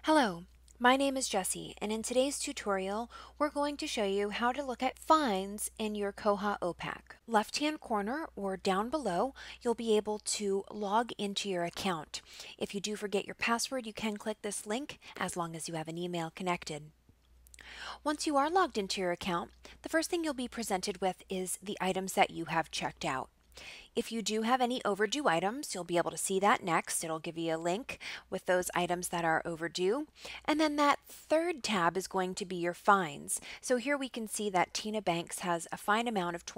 Hello, my name is Jessie, and in today's tutorial, we're going to show you how to look at fines in your Koha OPAC. Left-hand corner or down below, you'll be able to log into your account. If you do forget your password, you can click this link as long as you have an email connected. Once you are logged into your account, the first thing you'll be presented with is the items that you have checked out. If you do have any overdue items, you'll be able to see that next. It'll give you a link with those items that are overdue. And then that third tab is going to be your fines. So here we can see that Tina Banks has a fine amount of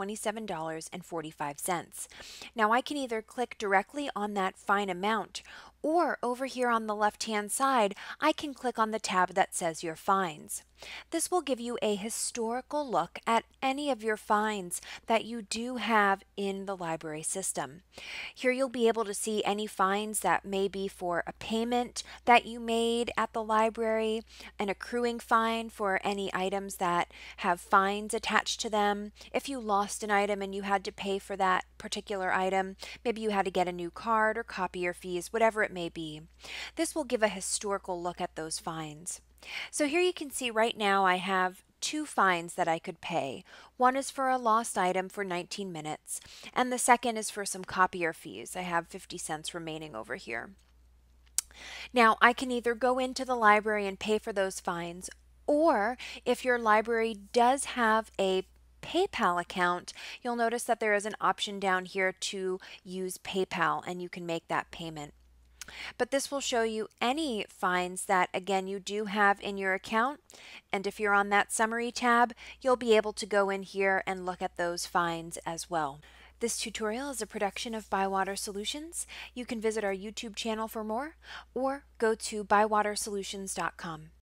$27.45. Now I can either click directly on that fine amount, or over here on the left-hand side, I can click on the tab that says your fines. This will give you a historical look at any of your fines that you do have in the library system. Here you'll be able to see any fines that may be for a payment that you made at the library, an accruing fine for any items that have fines attached to them. If you lost an item and you had to pay for that particular item, maybe you had to get a new card or copier fees, whatever it may be. This will give a historical look at those fines. So here you can see right now I have two fines that I could pay. One is for a lost item for 19 minutes, and the second is for some copier fees. I have 50 cents remaining over here. Now, I can either go into the library and pay for those fines, or if your library does have a PayPal account, you'll notice that there is an option down here to use PayPal, and you can make that payment. But this will show you any fines that, again, you do have in your account. And if you're on that summary tab, you'll be able to go in here and look at those fines as well. This tutorial is a production of Bywater Solutions. You can visit our YouTube channel for more or go to bywatersolutions.com.